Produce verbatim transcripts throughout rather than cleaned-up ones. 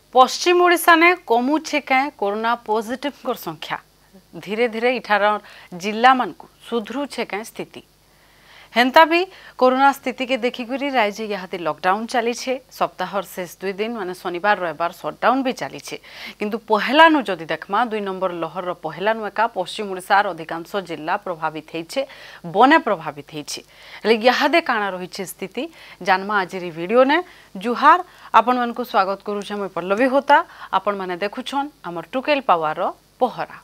पश्चिम ओडिशा ने कमुचे क्या corona positive संख्या धीरे धीरे इठार जिला मान सुधरुचे क्या स्थिति हेन्ता भी कोरोना स्थिति के देखिकी राज्य यहाँ लॉकडाउन चली सप्ताह शेष दुई दिन माने शनिवार रविवार सटडाउन भी चली किंतु पहला नु जदि देखमा दुई नंबर लहर पहला नु एका पश्चिम ओडिशार अधिकांश जिला प्रभावित होइछे बने प्रभावित होइछे हेले यादे काना रही स्थिति जानमा आज वीडियो ने जुहार आपण मन को स्वागत करूछे मैं पल्लवी होता आपण माने देखुछन हमर टुकेल पावर पहरा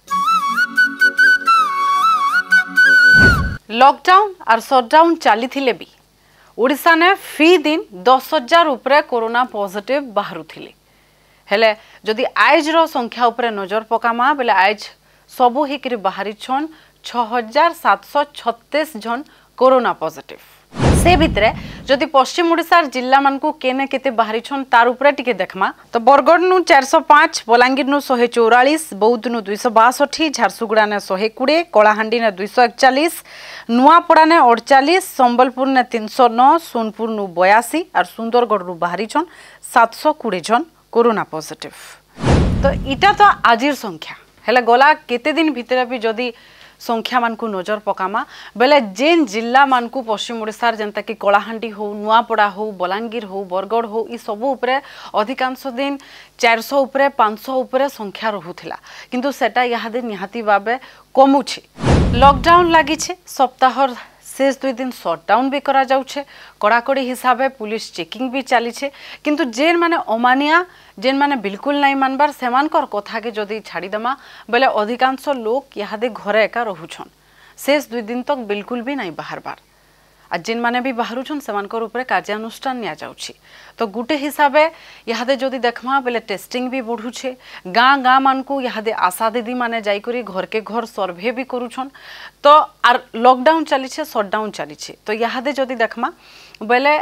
लॉकडाउन और शटडाउन चली थिले भी ओडिशा ने फी दिन दस हजार उपरे कोरोना पॉजिटिव बाहरु थिले हेले जदि आइज रो संख्या उपरे नजर पकामा बेले आइज सबु हिकरी बाहरी छन छह हजार सात सौ छत्तीस जन कोरोना पॉजिटिव से भितरे जदि पश्चिम ओडिशार जिला मानकु केने केते बाहरी छन तार उपरे टिके देखमा तो बरगढ़ नु चार सौ पाँच बलांगीर नु एक सौ चौवालीस बौद्ध नु दो सौ बासठ झारसुगुड़ा ने एक सौ बीस कलाहांडी ने दो सौ इकतालीस नुआपड़ा ने अड़तालीस संबलपुर ने तीन सौ नौ सोनपुर नु बयासी और सुंदरगढ़ नु बाहरी छन सात सौ बीस जन कोरोना पॉजिटिव तो इटा तो आजिर संख्या हेले गला केते दिन भितरे भी जदि संख्या मान को नजर पकामा बेले जेन जिला मान को पश्चिम ओडिशार जनता कि कलाहांडी हो नुआपड़ा हो बलांगीर हो बरगढ़ हो ई सब उपरे अधिकांश दिन चार सौ उपरे पाँच सौ उपरे संख्या रहुथिला किंतु सेटा यादे निहाती भाबे कमुछे लॉकडाउन लागी छे सप्ताह शेष दुई दिन शटडाउन भी करा जाउछे कड़ाकड़ी हिसाब से पुलिस चेकिंग भी चली छे किंतु जेन माने अमानिया जेन माने बिल्कुल नहीं मानबार सेमानकर कथा के जदि छाड़ीदेमा बेले अधिकांश लोग यादे घरे एका रहुछन शेष दुई दिन तक बिल्कुल भी नहीं बाहरबार आ जेन माने भी बाहरुछन सेमानकर उपरे कार्यानुष्ठान निया जाउछि तो गुटे हिसाब से यादे जदि देखमा बेले टेस्टिंग भी बढ़ुछे गाँ गाँ मान को यादे आशा दीदी माने जाई करी घर के घर सर्वे भी करूछन तो आर लॉकडाउन चली छे शटडाउन चली छे तो यादे जदि देखमा बेले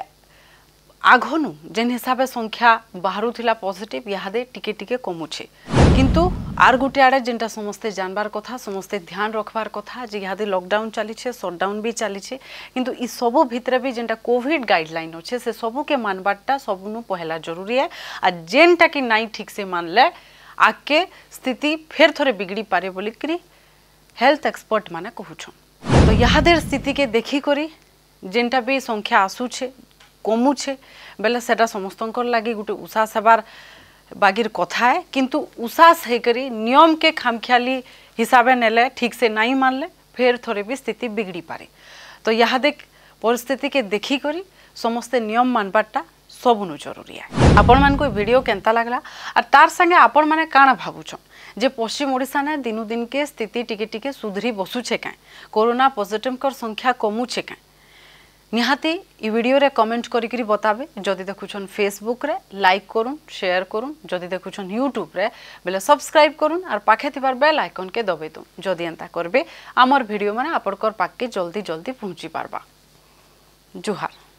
आघनु जेन हिसाब से संख्या बाहरु थिला पॉजिटिव यादे टिके टिके कमुछे किंतु आर गुटे आड़े जेनटा समस्ते जानबार कथा समस्ते ध्यान रखबार कथा जे यादे लॉकडाउन चली छे शटडाउन भी चली छे किंतु ई सबु भितरे भी जेनटा कोविड गाइडलाइन अच्छे से सबु के मानबारटा सबनु पहला जरूरी है आ जेनटा कि नाई ठीक से मानले आके स्थिति फेर थोड़े बिगड़ी पारे बोली करी हेल्थ एक्सपर्ट माने कहूछन तो यादेर स्थिति के देखी करी जेनटा भी संख्या आसुछे कमुछे बेले सेटा समस्तंकर लागी गुटे उसास हेबार बागिर कथा है किंतु उसास हेकरी नियम के खामख्याली हिसाबे नेले ठीक से नहीं मानले फिर थोड़े भी स्थिति बिगड़ी पारे तो यहाँ देख परिस्थिति के देखी करी समस्ते नियम मानबारटा सबुनु जरूरी है आपण मान को वीडियो केनता लागला और तार संगे आपण माने काना भाबुछन जे पश्चिम ओडिशा ने दिनु दिन के स्थिति टिके टिके सुधरी बसुछे काए कोरोना पॉजिटिव कर संख्या कमुछे काए निहाती ई वीडियो रे कमेंट करी करी बताबे जदि देखुछन फेसबुक रे लाइक करूँ शेयर करूँ जदि देखुछन यूट्यूब रे बेले सब्सक्राइब करूँ और पाखे थिबार बेल आइकन के दबे दूँ जदि एंता करबे आमर वीडियो माने आपनकर पाके जल्दी जल्दी पहुँची पारबा जुहार।